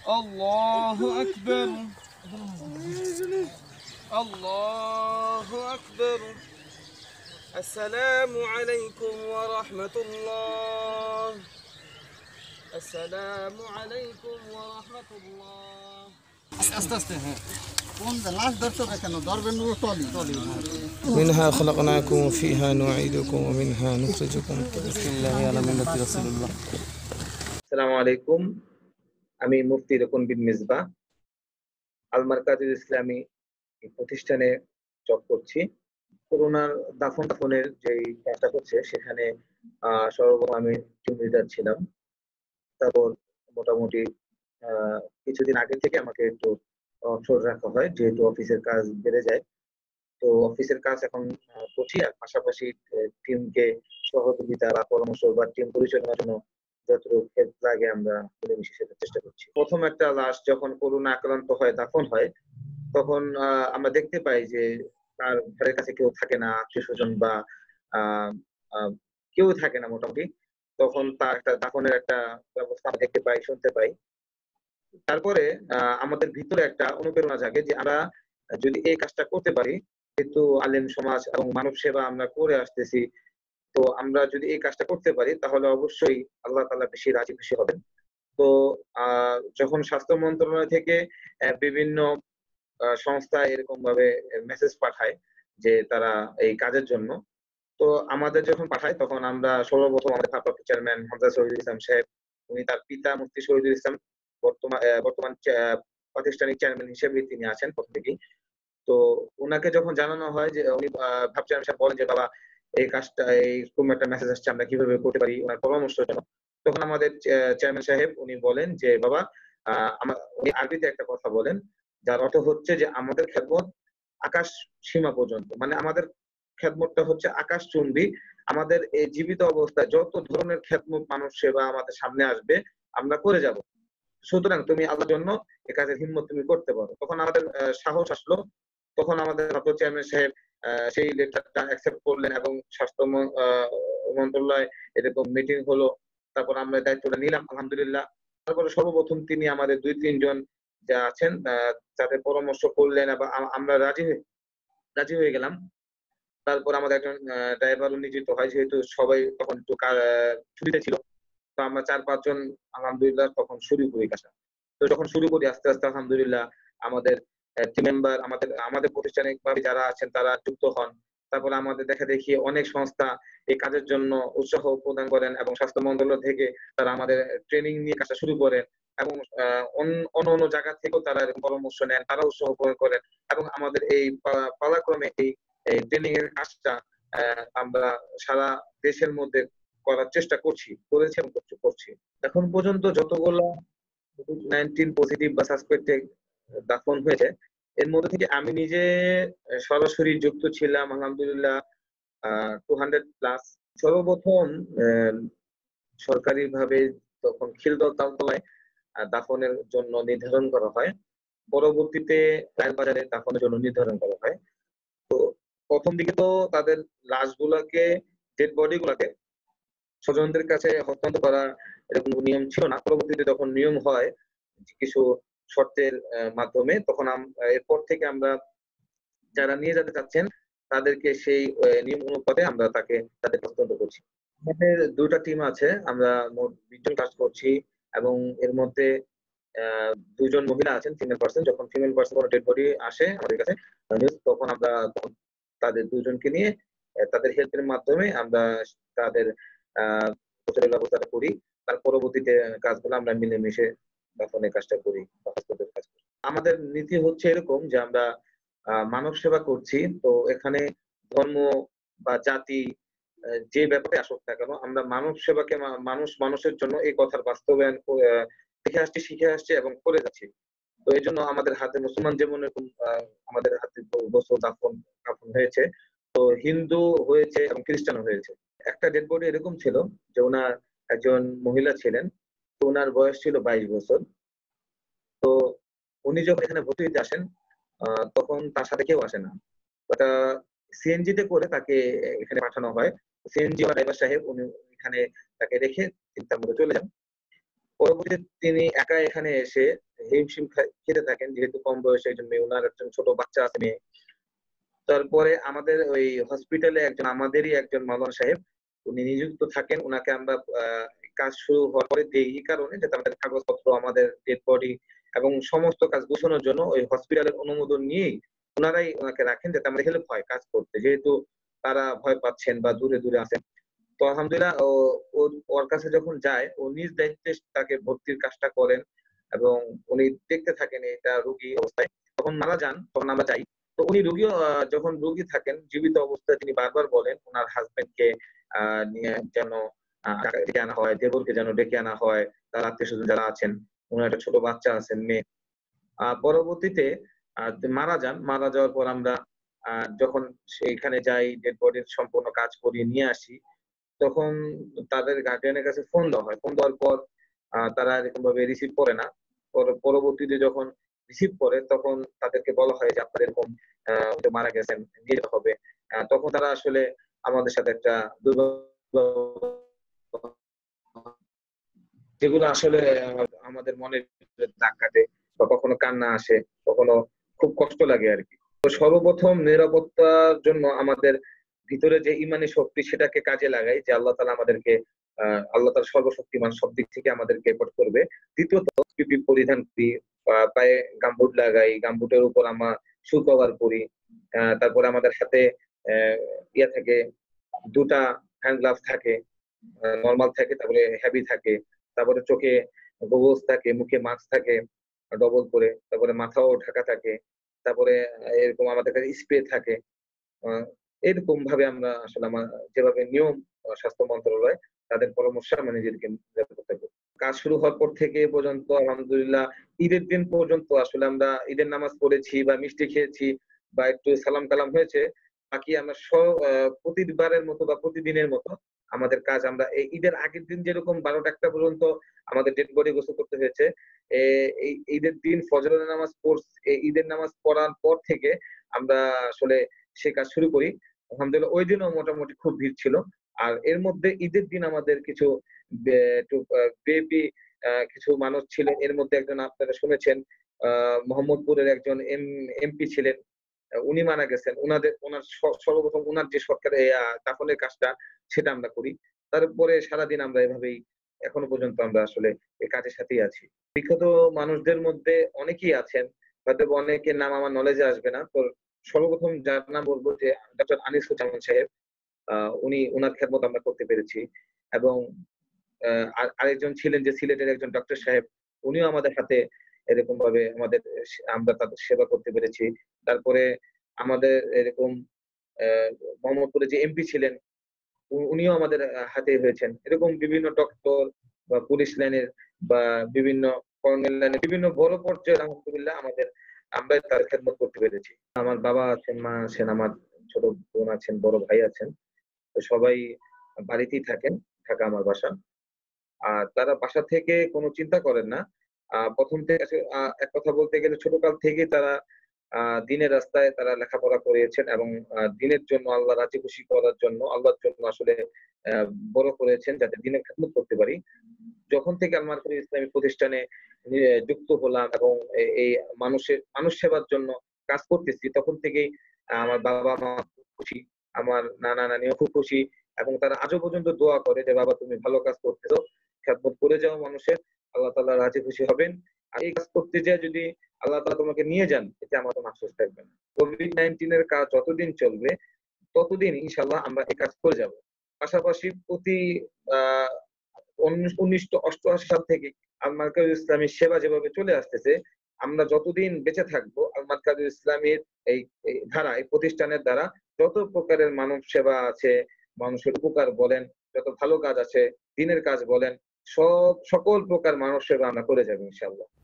الله أكبر. الله أكبر. السلام عليكم ورحمة الله. السلام عليكم ورحمة الله. আস্তে আস্তে হ্যাঁ কোন লাস্ট দর্শক কেন দরবেন টলি টলি منها خلقناكم وفيها نعيدكم ومنها نخرجكم. بسم الله على ملة رسول الله. আসসালামু আলাইকুম। আমি মুফতি রকুন বিন মিসবাহ আল মারকাজুল ইসলামী প্রতিষ্ঠানে জব করছি। করোনার দাফনের যে কাজটা হচ্ছে সেখানে সর্বপ্রথম আমি টিম লিডার ছিলাম। তারপর মোটামুটি কিছুদিন আগে থেকে আমাকে একটু অবসর রাখা হয়, যেহেতু অফিসের কাজ বেড়ে যায়। তো অফিসের কাজ এখন করছি, আর পাশাপাশি টিমকে সহযোগিতা বা পরামর্শ বা টিম পরিচালনার জন্য যতটুকু হেল্প লাগে আমরা মিলেমিশে সেটার চেষ্টা করছি। প্রথম একটা লাশ যখন করোনা আক্রান্ত হয়, দাফন হয়, তখন আমরা দেখতে পাই যে তার ঘরের কাছে কেউ থাকে না, আত্মীয় স্বজন বা আহ আহ, কেউ থাকে না মোটামুটি। তখন তার একটা দাফনের একটা ব্যবস্থা আমরা দেখতে পাই, শুনতে পাই। তারপরে আমাদের ভিতরে একটা অনুপ্রেরণা জাগে যে আমরা যদি এই কাজটা করতে পারি, কিন্তু আলেম সমাজ এবং মানব সেবা আমরা করে আসতেছি, তো আমরা যদি এই কাজটা করতে পারি তাহলে অবশ্যই আল্লাহ তাআলা বেশি রাজি খুশি হবেন। তো যখন স্বাস্থ্য মন্ত্রণালয় থেকে বিভিন্ন সংস্থা এরকম ভাবে মেসেজ পাঠায় যে তারা এই কাজের জন্য, তো আমাদের যখন পাঠায় তখন আমরা সর্বপ্রথম আমাদের ভারপ্রাপ্ত চেয়ারম্যান হামজা শহীদুল ইসলাম সাহেব, উনি তার পিতা মুফতি শহীদুল ইসলাম বর্তমান প্রাতিষ্ঠানিক চেয়ারম্যান হিসেবে তিনি আছেন প্রথম থেকেই। তো উনাকে যখন জানানো হয় যে উনি ভাব চেয়ারম্যান সাহেব বলেন যে বাবা এই কাজটা এইরকম একটা মেসেজ আসছে, আমরা কিভাবে করতে পারি, ওনার পরামর্শের জন্য। তখন আমাদের চেয়ারম্যান সাহেব উনি বলেন যে বাবা উনি আরবিতে একটা কথা বলেন, যার অর্থ হচ্ছে যে আমাদের খেদমত আকাশ সীমা পর্যন্ত, মানে আমাদের খেদমতটা হচ্ছে আকাশ চুম্বী। আমাদের এই জীবিত অবস্থায় যত ধরনের খেদমত মানুষ সেবা আমাদের সামনে আসবে আমরা করে যাব। সুতরাং তুমি আল্লাহর জন্য এই কাজের হিম্মত তুমি করতে পারো। তখন আমাদের সাহস আসলো। তখন আমাদের ভারপ্রাপ্ত চেয়ারম্যান সাহেব সেই লেটারটা অ্যাকসেপ্ট করলেন এবং স্বাস্থ্য মন্ত্রণালয় এরকম মিটিং হলো। তারপর আমরা দায়িত্বটা নিলাম আলহামদুলিল্লাহ। তারপরে সর্বপ্রথম তিনি আমাদের ২-৩ জন যা আছেন তাদের পরামর্শ করলেন এবং আমরা রাজি হয়ে গেলাম। তারপর আমাদের একজন ড্রাইভারও নিয়োজিত হয়, যেহেতু সবাই তখন একটু ছুটিতে ছিল। তো আমরা ৪-৫ জন আলহামদুলিল্লাহ তখন শুরু করি কাজটা। তো যখন শুরু করি আস্তে আস্তে আলহামদুলিল্লাহ আমাদের টিম মেম্বার আমাদের প্রাতিষ্ঠানিকভাবে যারা আছেন তারা যুক্ত হন। তারপরে আমাদের দেখাদেখি অনেক সংস্থা এই কাজের জন্য উৎসাহ প্রদান করেন এবং স্বাস্থ্য মন্ত্রণালয় থেকে তারা আমাদের ট্রেনিং নিয়ে কাজটা শুরু করেন এবং অন্য জায়গা থেকেও তারা এরকম পরামর্শ নেন, তারা উৎসাহ প্রদান করেন এবং আমাদের এই পালাক্রমে এই ট্রেনিং এর কাজটা আমরা সারা দেশের মধ্যে করার চেষ্টা করেছি এবং করছি। এখন পর্যন্ত যতগুলো কোভিড-19 পজিটিভ বা সাসপেক্টেড দাফন হয়েছে, এর মধ্যে থেকে আমি নিজে সরাসরি যুক্ত ছিলাম আলহামদুলিল্লাহ 200 প্লাস। সর্বপ্রথম সরকারিভাবে তখন খিলগাঁও তালতলায় দাফনের জন্য নির্ধারণ করা হয়। পরবর্তীতে রায়ের বাজারে দাফনের জন্য নির্ধারণ করা হয়। তো প্রথম দিকে তো তাদের লাশগুলাকে, ডেড বডি গুলাকে স্বজনদের কাছে হস্তান্তর করা এরকম নিয়ম ছিল না। পরবর্তীতে যখন নিয়ম হয় কিছু শর্তের মাধ্যমে, তখন এরপর থেকে আমরা যারা নিয়ে যেতে চাচ্ছেন তাদেরকে সেই নিয়ম অনুপাতে আমরা তাদের হস্তান্তর করছি। আমাদের ২ টা টিম আছে। আমরা মোট ২০ জন কাজ করছি এবং এর মধ্যে ২ জন মহিলা আছেন, ফিমেল পারসন। যখন ফিমেল পারসন কোনো ডেড বডি আসে আমাদের কাছে তখন আমরা তাদের ২ জনকে নিয়ে তাদের হেল্পের মাধ্যমে আমরা তাদের আ গোসলের ব্যবস্থাটা করি। তার পরবর্তীতে কাজগুলো আমরা মিলেমিশে দাফনের কাজটা করি বা হস্তদের কাজ করি। আমাদের নীতি হচ্ছে এরকম যে আমরা মানব সেবা করছি। তো এখানে ধর্ম বা জাতি যে ব্যাপারে আসুক না কেন, আমরা মানব সেবাকে মানুষের জন্য এই কথার বাস্তবায়ন দেখে আসছি, শিখে আসছি এবং করে যাচ্ছি। তো এজন্য আমাদের হাতে মুসলমান যেমন এরকম আমাদের হাতে গোসল কাফন হয়েছে। তো হিন্দু হয়েছে এবং খ্রিস্টানও হয়েছে। একটা ডেড বডি এরকম ছিল যে উনার একজন মহিলা ছিলেন। তো উনার বয়স ছিল ২২ বছর। তো উনি যখন এখানে ভর্তি হইতে আসেন তখন তার সাথে কেউ আসে না। ওটা সিএনজি তে করে তাকে এখানে পাঠানো হয়। সিএনজি বা ড্রাইভার সাহেব উনি এখানে তাকে রেখে তিনি তার মধ্যে চলে যান। পরবর্তীতে তিনি একা এখানে এসে হিমশিম খেতে থাকেন, যেহেতু কম বয়সে, এই জন্য ওনার একজন ছোট বাচ্চা আছে, মেয়ে। তারপরে আমাদের ওই হসপিটালে আমাদেরই একজন মাওলানা সাহেব উনি নিযুক্ত থাকেন। উনাকে আমরা কাজ শুরু হওয়ার পরে দেই এই কারণে, যাতে আমাদের কাগজপত্র, আমাদের ডেড বডি এবং সমস্ত কাজ গোছানোর জন্য ওই হসপিটালের অনুমোদন নিয়েই ওনারাই ওনাকে রাখেন, যাতে আমাদের হেল্প হয় কাজ করতে, যেহেতু তারা ভয় পাচ্ছেন বা দূরে দূরে আছেন। তো আলহামদুলিল্লাহ ওর কাছে যখন যায়, ও নিজ দায়িত্বে তাকে ভর্তির কাজটা করেন এবং উনি দেখতে থাকেন এটা রোগী অবস্থায়। তখন মারা যান, তখন আমরা যাই। তো উনি যখন রোগী থাকেন জীবিত অবস্থায়, তিনি বারবার বলেন ওনার হাজবেন্ডকে নিয়ে যেন ডেকে আনা হয়, দেবরকে যেন ডেকে আনা হয়, তার আত্মীয় স্বজন যারা আছেন। ওনার একটা ছোট বাচ্চা আছেন, মেয়ে। পরবর্তীতে মারা যান। মারা যাওয়ার পর আমরা যখন সেইখানে যাই, ডেড বডির সম্পূর্ণ কাজ করিয়ে নিয়ে আসি, তখন তাদের গার্ডিয়ানের কাছে ফোন দেওয়া হয়। ফোন দেওয়ার পর তারা এরকম ভাবে রিসিভ করে না। পরবর্তীতে যখন রিসিভ করে, তখন তাদেরকে বলা হয় যে আপনাদের এরকম মারা গেছেন, নিয়ে যেতে হবে। তখন তারা আসলে আমাদের সাথে একটা যেগুলো আসলে আমাদের মনে দাগ কাটে, বা কখনো কান্না আসে, কখনো খুব কষ্ট লাগে আর কি। তো সর্বপ্রথম নিরাপত্তার জন্য আমাদের ভিতরে যে ইমানি শক্তি, সেটাকে কাজে লাগাই, যে আল্লাহ তাআলা আমাদেরকে আল্লাহ তাআলা সর্বশক্তিমান, সব দিক থেকে আমাদেরকে হেফাজত করবে। দ্বিতীয়ত পিপি পরিধান করি, পায়ে গামবুট লাগাই, গামবুটের উপর আমরা শু কভার পরি। তারপরে আমাদের হাতে ইয়া থাকে, দুটা হ্যান্ড গ্লাভস থাকে, নরমাল থাকে, তারপরে হেভি থাকে, তারপরে চোখে গগলস থাকে, মুখে মাস্ক থাকে ডবল করে, তারপরে মাথাও ঢাকা থাকে, তারপরে এরকম আমাদের কাছে স্প্রে থাকে। এরকম ভাবে আমরা আসলে যেভাবে নিয়ম স্বাস্থ্য মন্ত্রণালয় তাদের পরামর্শে আমরা নিজেদেরকে নিরাপত্তা করি। কাজ শুরু হওয়ার পর থেকে এ পর্যন্ত আলহামদুলিল্লাহ ঈদের দিন পর্যন্ত আসলে আমরা ঈদের নামাজ পড়েছি বা মিষ্টি খেয়েছি বা একটু সালাম কালাম হয়েছে। বাকি আমরা প্রতিবারের মতো বা প্রতিদিনের মতো আমাদের কাজ আমরা এই ঈদের আগের দিন যেরকম ১২টা ১টা পর্যন্ত আমাদের ডেড বডি গোসল করতে হয়েছে। এই ঈদের দিন ফজরের নামাজ ঈদের নামাজ পড়ার পর থেকে আমরা আসলে সে কাজ শুরু করি। আলহামদুলিল্লাহ ওই দিনও মোটামুটি খুব ভিড় ছিল। আর এর মধ্যে ঈদের দিন আমাদের কিছু একটু ভিআইপি কিছু মানুষ ছিলেন। এর মধ্যে একজন আপনারা শুনেছেন, মোহাম্মদপুরের একজন এমপি ছিলেন। উনি মারা গেছেন। উনার সর্বপ্রথম উনার যে সরকার দাফনের কাজটা, সেটা আমরা করি। তারপরে সারাদিন আমরা এভাবেই এখনো পর্যন্ত আমরা আসলে এই কাজের সাথেই আছি। বিখ্যাত মানুষদের মধ্যে অনেকেই আছেন। হয়তো অনেকের নাম আমার নলেজে আসবে না। তো সর্বপ্রথম যার নাম বলব, যে ডক্টর আনিসুজ্জামান সাহেব। উনার খেদমত আমরা করতে পেরেছি। এবং আরেকজন ছিলেন যে সিলেটের একজন ডক্টর সাহেব, উনিও আমাদের সাথে এরকম ভাবে আমরা তাদের সেবা করতে পেরেছি। তারপরে আমাদের এরকম মোহাম্মদপুরে যে এমপি ছিলেন, উনিও আমাদের হাতে হয়েছেন। এরকম বিভিন্ন ডক্টর বা পুলিশ লাইনের বা বিভিন্ন কর্নেল লাইনের বিভিন্ন বড় পর্যায়ের আলহামদুলিল্লাহ আমরা তার খেদমত করতে পেরেছি। আমার বাবা আছেন, মা আছেন, আমার ছোট বোন আছেন, বড় ভাই আছেন। তো সবাই বাড়িতেই থাকেন, ঢাকা আমার বাসা। আর তারা বাসা থেকে কোনো চিন্তা করেন না। ১ম থেকে এক কথা বলতে গেলে ছোটকাল থেকেই তারা দ্বীনের রাস্তায় তারা লেখাপড়া করিয়েছেন এবং দ্বীনের জন্য, আল্লাহ রাজি খুশি করার জন্য, আল্লাহর জন্য আসলে আ বড় করেছেন, যাতে দ্বীনের খেদমত করতে পারি। যখন থেকে আল মারকাজি ইসলামী প্রতিষ্ঠানে যুক্ত হলাম এবং এই মানুষ সেবার জন্য কাজ করতেছি, তখন থেকেই আমার বাবা-মা খুব খুশি, আমার নানা-নানিও খুব খুশি, এবং তারা আজও পর্যন্ত দোয়া করে যে, "বাবা, তুমি ভালো কাজ করতেছো। খেদমত করে যাও মানুষের। আল্লাহ তাআলা রাজি খুশি হবেন। আর এই কাজ করতে যেয়ে যদি আল্লাহ তাআলা তোমাকে নিয়ে যান, এতে আমার কোনো আফসোস থাকবে না।" কোভিড-19 এর কাজ যতদিন চলবে, ততদিন ইনশাআল্লাহ আমরা এই কাজ করে যাব। পাশাপাশি প্রতি আ ১৯৮৮ সাল থেকে আল মারকাজুল ইসলামীর সেবা যেভাবে চলে আসতেছে, আমরা যতদিন বেঁচে থাকবো, আল মারকাজুল ইসলামীর এই এই প্রতিষ্ঠানের দ্বারা যত প্রকারের মানব সেবা আছে, মানুষের উপকার বলেন, যত ভালো কাজ আছে, দ্বীনের কাজ বলেন, সকল প্রকার মানব সেবা আমরা করে যাবো ইনশাআল্লাহ।